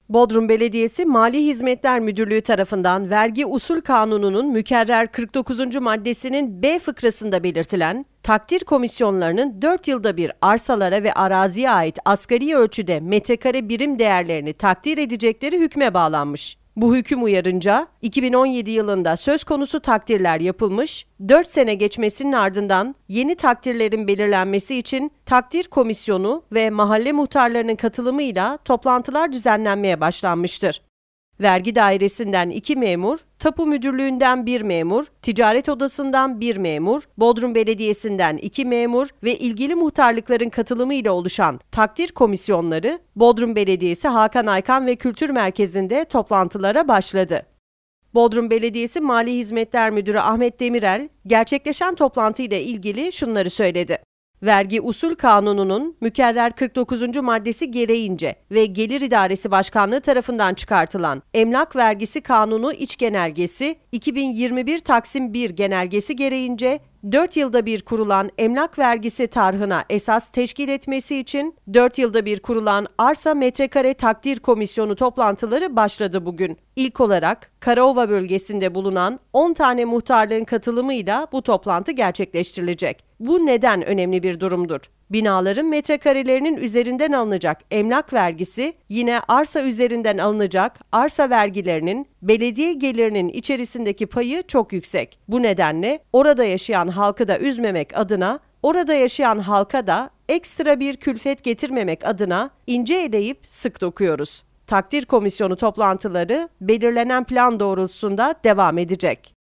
Bodrum Belediyesi Mali Hizmetler Müdürlüğü tarafından Vergi Usul Kanunu'nun mükerrer 49. maddesinin B fıkrasında belirtilen takdir komisyonlarının 4 yılda bir arsalara ve araziye ait asgari ölçüde metrekare birim değerlerini takdir edecekleri hükme bağlanmış. Bu hüküm uyarınca 2017 yılında söz konusu takdirler yapılmış, 4 sene geçmesinin ardından yeni takdirlerin belirlenmesi için takdir komisyonu ve mahalle muhtarlarının katılımıyla toplantılar düzenlenmeye başlanmıştır. Vergi dairesinden 2 memur, tapu müdürlüğünden 1 memur, ticaret odasından 1 memur, Bodrum Belediyesi'nden 2 memur ve ilgili muhtarlıkların katılımıyla oluşan takdir komisyonları Bodrum Belediyesi Hakan Aykan ve Kültür Merkezi'nde toplantılara başladı. Bodrum Belediyesi Mali Hizmetler Müdürü Ahmet Demirel, gerçekleşen toplantıyla ilgili şunları söyledi. Vergi Usul Kanunu'nun mükerrer 49. maddesi gereğince ve Gelir İdaresi Başkanlığı tarafından çıkartılan Emlak Vergisi Kanunu İç Genelgesi 2021 Taksim 1 Genelgesi gereğince 4 yılda bir kurulan emlak vergisi tarhına esas teşkil etmesi için 4 yılda bir kurulan Arsa Metrekare Takdir Komisyonu toplantıları başladı bugün. İlk olarak Karaova bölgesinde bulunan 10 tane muhtarlığın katılımıyla bu toplantı gerçekleştirilecek. Bu neden önemli bir durumdur? Binaların metrekarelerinin üzerinden alınacak emlak vergisi yine arsa üzerinden alınacak arsa vergilerinin belediye gelirinin içerisindeki payı çok yüksek. Bu nedenle orada yaşayan halkı da üzmemek adına, orada yaşayan halka da ekstra bir külfet getirmemek adına ince eleyip sık dokuyoruz. Takdir komisyonu toplantıları belirlenen plan doğrultusunda devam edecek.